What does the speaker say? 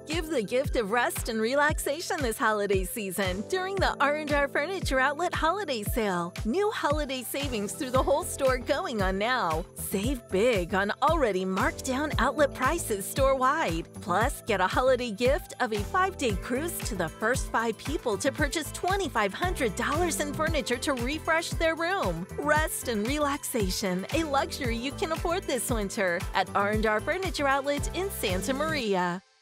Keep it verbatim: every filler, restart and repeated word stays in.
Give the gift of rest and relaxation this holiday season during the R and R Furniture Outlet Holiday Sale. New holiday savings through the whole store going on now. Save big on already marked down outlet prices store-wide. Plus, get a holiday gift of a five-day cruise to the first five people to purchase two thousand five hundred dollars in furniture to refresh their room. Rest and relaxation, a luxury you can afford this winter at R and R Furniture Outlet in Santa Maria.